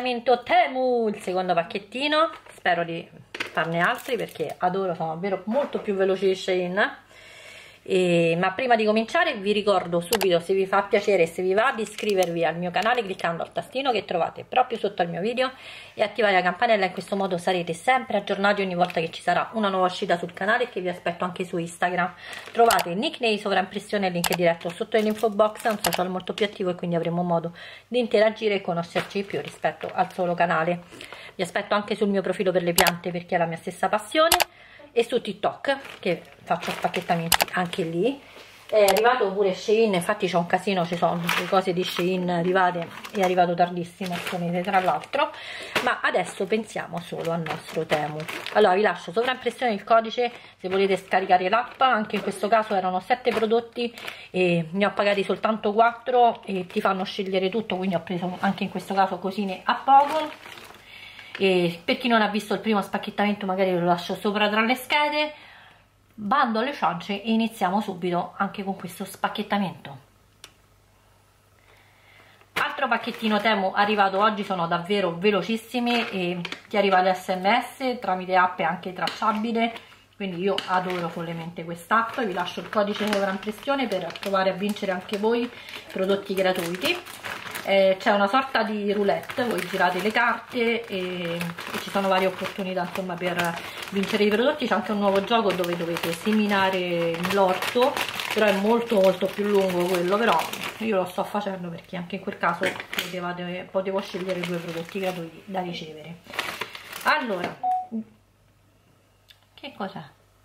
spacchettamento Temu, il secondo pacchettino. Spero di farne altri perché adoro, sono davvero molto più veloci di Shein. Ma prima di cominciare vi ricordo subito, se vi fa piacere e se vi va, di iscrivervi al mio canale cliccando al tastino che trovate proprio sotto al mio video e attivare la campanella. In questo modo sarete sempre aggiornati ogni volta che ci sarà una nuova uscita sul canale, che vi aspetto anche su Instagram. Trovate il nickname Sovraimpressione e il link diretto sotto nell'info box. È un social molto più attivo e quindi avremo modo di interagire e conoscerci più rispetto al solo canale. Vi aspetto anche sul mio profilo per le piante, perché è la mia stessa passione, e su TikTok, che faccio spacchettamenti anche lì. È arrivato pure Shein, infatti c'è un casino, ci sono le cose di Shein arrivate, è arrivato tardissimo questo mese tra l'altro. Ma adesso pensiamo solo al nostro Temu. Allora vi lascio sovraimpressione il codice se volete scaricare l'app. Anche in questo caso erano 7 prodotti e ne ho pagati soltanto 4 e ti fanno scegliere tutto, quindi ho preso anche in questo caso cosine a poco. E per chi non ha visto il primo spacchettamento magari lo lascio sopra tra le schede. Bando alle ciance e iniziamo subito anche con questo spacchettamento. Altro pacchettino Temu arrivato oggi, sono davvero velocissimi e ti arriva l'SMS tramite app e anche tracciabile, quindi io adoro follemente quest'app. Vi lascio il codice sovraimpressione per provare a vincere anche voi prodotti gratuiti. C'è una sorta di roulette, voi girate le carte e ci sono varie opportunità insomma per vincere i prodotti. C'è anche un nuovo gioco dove dovete seminare l'orto, però è molto più lungo quello, però io lo sto facendo perché anche in quel caso potevo scegliere 2 prodotti gratuiti da ricevere. Allora, che cos'è?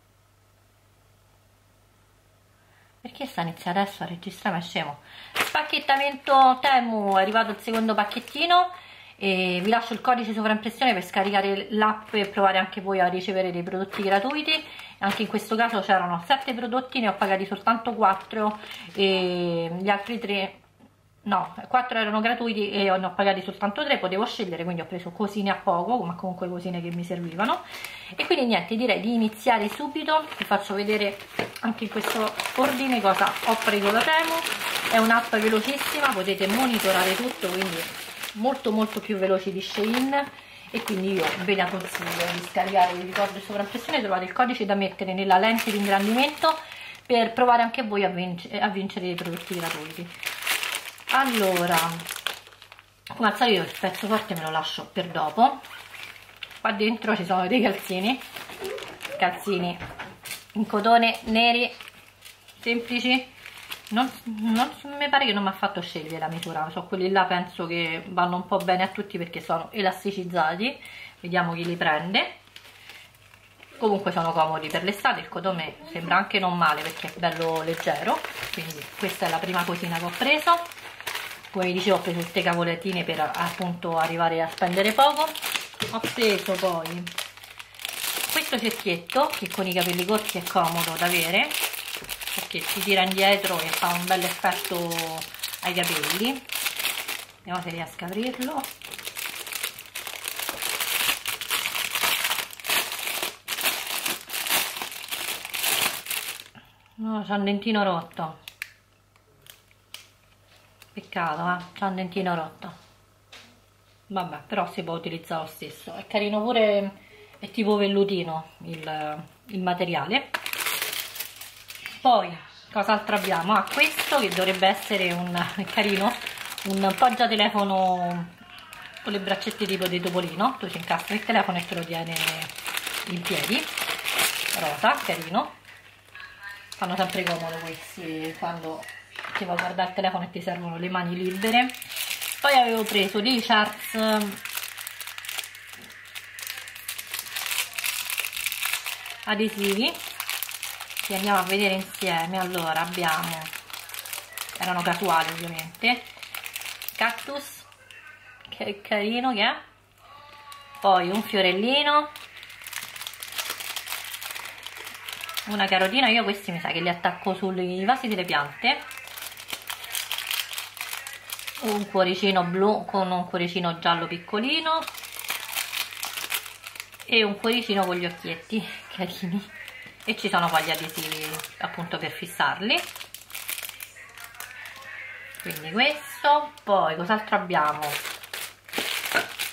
Perché sta iniziando adesso a registrare, ma è scemo. Spacchettamento Temu, è arrivato il secondo pacchettino e vi lascio il codice sovraimpressione per scaricare l'app e provare anche voi a ricevere dei prodotti gratuiti. Anche in questo caso c'erano 7 prodotti, ne ho pagati soltanto 4 e gli altri 3, no, 4 erano gratuiti e ne ho pagati soltanto 3, potevo scegliere, quindi ho preso cosine a poco, ma comunque cosine che mi servivano. E quindi niente, direi di iniziare subito. Vi faccio vedere anche in questo ordine cosa ho preso da Temu. È un'app velocissima, potete monitorare tutto, quindi molto più veloci di Shein, e quindi io ve la consiglio di scaricare. Vi ricordo il sovraimpressione, trovate il codice da mettere nella lente di ingrandimento per provare anche voi a vincere dei prodotti gratuiti. Allora, come al solito il pezzo forte me lo lascio per dopo. Qua dentro ci sono dei calzini in cotone neri semplici. Non mi pare che non mi ha fatto scegliere la misura, sono quelli là, penso che vanno un po' bene a tutti perché sono elasticizzati. Vediamo chi li prende. Comunque sono comodi per l'estate, il cotone sembra anche non male perché è bello leggero, quindi questa è la prima cosina che ho preso. Come vi dicevo, ho preso queste cavolatine per appunto arrivare a spendere poco. Ho preso poi questo cerchietto che con i capelli corti è comodo da avere perché si tira indietro e fa un bel effetto ai capelli. Vediamo se riesco a aprirlo. No, c'è un dentino rotto, peccato, c'è un dentino rotto. Vabbè, però si può utilizzare lo stesso. È carino pure, è tipo vellutino il materiale. Poi cos'altro abbiamo? Questo che dovrebbe essere carino, un poggiatelefono con le braccette tipo di topolino. Tu ci incastri il telefono e te lo tiene in piedi, rosa, carino. Fanno sempre comodo questi quando ti vai a guardare il telefono e ti servono le mani libere. Poi avevo preso dei charts adesivi che andiamo a vedere insieme. Allora abbiamo, erano casuali ovviamente, cactus, che carino che è, poi un fiorellino, una carotina. Io questi mi sa che li attacco sui vasi delle piante, un cuoricino blu con un cuoricino giallo piccolino e un cuoricino con gli occhietti carini, e ci sono poi gli adesivi appunto per fissarli. Quindi questo. Poi cos'altro abbiamo?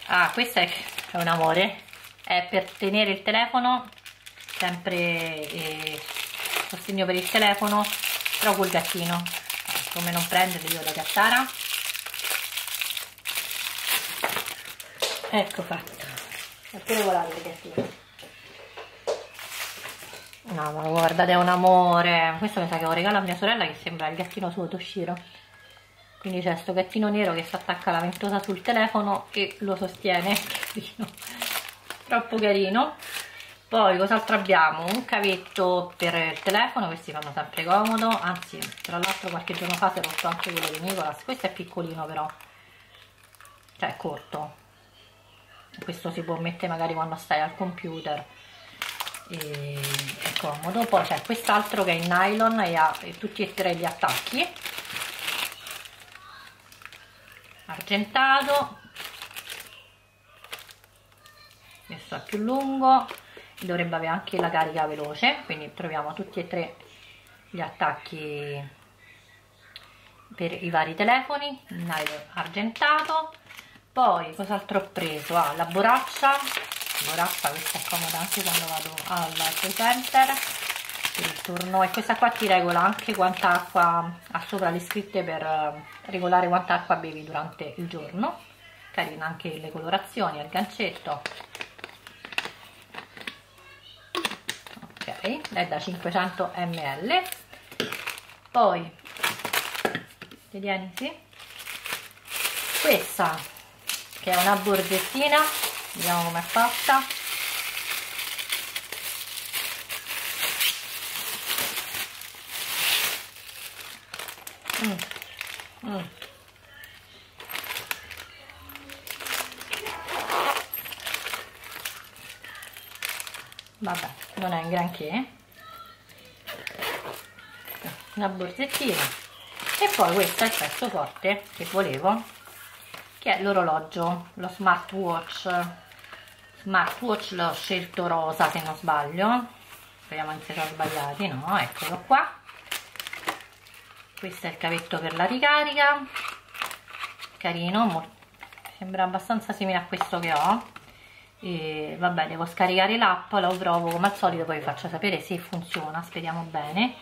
Ah, questo è un amore, è per tenere il telefono, sempre sostegno per il telefono, però col gattino. Come non prendere io la gattara. Ecco fatto, è pure volato il gattino. No, ma guardate, è un amore. Questo mi sa che ho regalo a mia sorella, che sembra il gattino suo Toshiro. Quindi c'è sto gattino nero che si attacca la ventosa sul telefono e lo sostiene. Troppo carino. Poi cos'altro abbiamo? Un cavetto per il telefono, questi fanno sempre comodo. Anzi, tra l'altro qualche giorno fa si è rotto anche quello di Nicolas. Questo è piccolino però, cioè è corto. Questo si può mettere magari quando stai al computer, e è comodo. Poi c'è quest'altro che è in nylon e ha tutti e tre gli attacchi, argentato. Questo è più lungo, dovrebbe avere anche la carica veloce, quindi troviamo tutti e tre gli attacchi per i vari telefoni, nylon argentato. Poi cos'altro ho preso? Ah, la borraccia, questa è comoda anche quando vado al toy center per il turno, e questa qua ti regola anche quanta acqua, ha sopra le scritte per regolare quanta acqua bevi durante il giorno. Carina anche le colorazioni, il gancetto. Ok, è da 500 ml. Poi vediamo, sì, questa che è una borsettina, vediamo com'è fatta. Vabbè, non è un granché, una borsettina. E poi questo è il pezzo forte che volevo, che è l'orologio, lo smartwatch. L'ho scelto rosa se non sbaglio, speriamo non si sono sbagliati, no, eccolo qua. Questo è il cavetto per la ricarica, carino, sembra abbastanza simile a questo che ho. E vabbè, devo scaricare l'app, lo provo come al solito, poi vi faccio sapere se funziona, speriamo bene.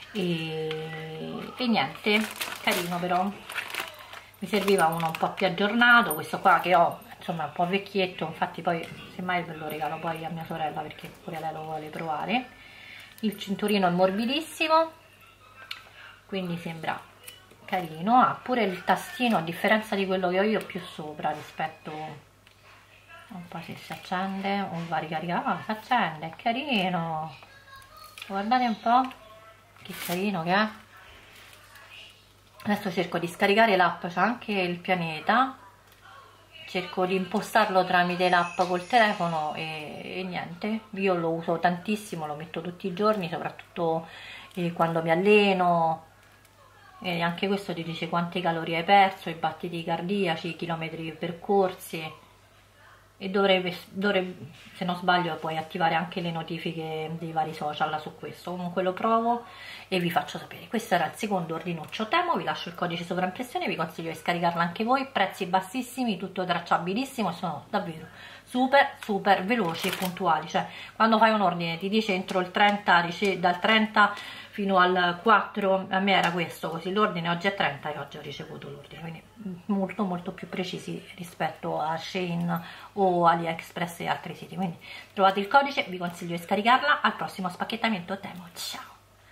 E niente, carino, però mi serviva uno un po' più aggiornato. Questo qua che ho, insomma, è un po' vecchietto, infatti poi semmai ve lo regalo poi a mia sorella perché pure lei lo vuole provare. Il cinturino è morbidissimo, quindi sembra carino. Ha pure il tastino, a differenza di quello che ho io, più sopra rispetto, un po' se si accende o va ricaricato. Ah, si accende, è carino, guardate un po' che carino che è. Adesso cerco di scaricare l'app, c'è anche il pianeta, cerco di impostarlo tramite l'app col telefono e niente, io lo uso tantissimo, lo metto tutti i giorni, soprattutto quando mi alleno. E anche questo ti dice quante calorie hai perso, i battiti cardiaci, i chilometri percorsi. E dovrebbe, se non sbaglio, puoi attivare anche le notifiche dei vari social su questo. Comunque lo provo e vi faccio sapere. Questo era il secondo ordinuccio Temu, vi lascio il codice sovraimpressione, vi consiglio di scaricarla anche voi, prezzi bassissimi, tutto tracciabilissimo, sono davvero super veloci e puntuali. Cioè, quando fai un ordine ti dice entro il 30, dal 30 fino al 4, a me era questo, così l'ordine oggi è 30 e oggi ho ricevuto l'ordine, quindi molto più precisi rispetto a Shein o AliExpress e altri siti. Quindi trovate il codice, vi consiglio di scaricarla. Al prossimo spacchettamento Temu, ciao!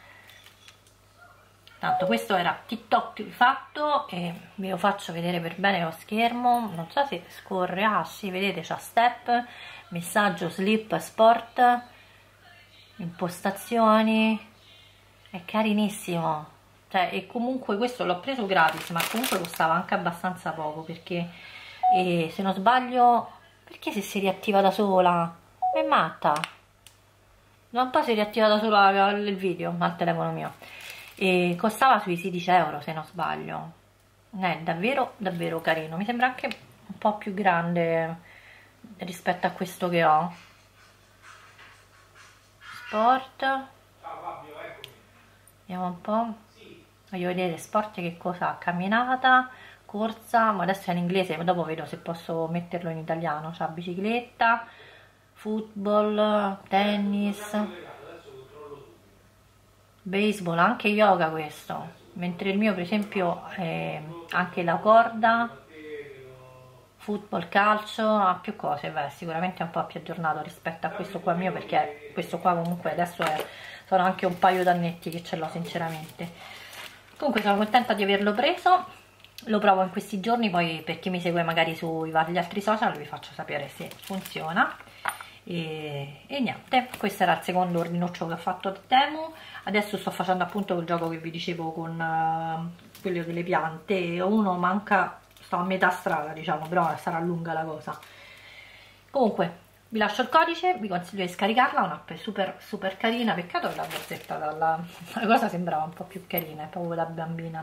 Tanto questo era TikTok fatto e ve lo faccio vedere per bene lo schermo, non so se scorre. Ah sì, vedete, c'ha step, messaggio, sleep, sport, impostazioni, è carinissimo. Cioè, e comunque questo l'ho preso gratis, ma comunque costava anche abbastanza poco, perché se non sbaglio, perché se si riattiva da sola è matta, non so, si riattiva da sola il video al telefono mio, e costava sui 16 euro se non sbaglio. È davvero carino, mi sembra anche un po' più grande rispetto a questo che ho. Sport, vediamo un po', voglio vedere sport che cosa ha. Camminata, corsa, ma adesso è in inglese, ma dopo vedo se posso metterlo in italiano. C'ha bicicletta, football, tennis, baseball, anche yoga questo, mentre il mio per esempio è anche la corda, football, calcio, ha più cose. Beh, sicuramente è un po' più aggiornato rispetto a questo qua mio, perché questo qua comunque adesso sono anche un paio d'annetti che ce l'ho sinceramente. Comunque sono contenta di averlo preso, lo provo in questi giorni, poi per chi mi segue magari sui vari altri social vi faccio sapere se funziona. E niente, questo era il secondo ordinuccio che ho fatto da Temu. Adesso sto facendo appunto quel gioco che vi dicevo con quello delle piante. Uno manca, sto a metà strada diciamo, però sarà lunga la cosa. Comunque vi lascio il codice, vi consiglio di scaricarla, è un'app super super carina. Peccato che la borsetta la cosa sembrava un po' più carina, è proprio da bambina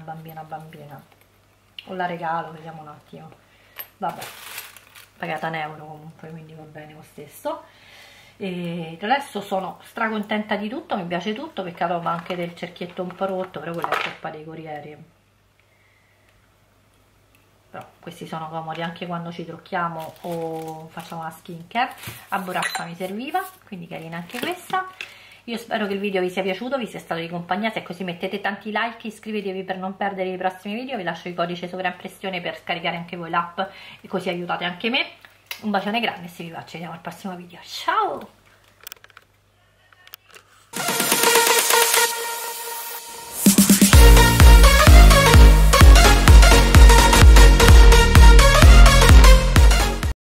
o la regalo, vediamo un attimo. Vabbè, pagata un euro comunque, quindi va bene lo stesso. E adesso sono stracontenta di tutto, mi piace tutto, peccato ma anche del cerchietto un po' rotto, però quella è colpa dei corrieri. Però questi sono comodi anche quando ci trucchiamo o facciamo la skincare. A borraccia mi serviva, quindi carina anche questa. Io spero che il video vi sia piaciuto, vi sia stato di compagnia. Se così mettete tanti like, iscrivetevi per non perdere i prossimi video. Vi lascio il codice sovraimpressione per scaricare anche voi l'app e così aiutate anche me. Un bacione grande e se vi va ci vediamo al prossimo video. Ciao!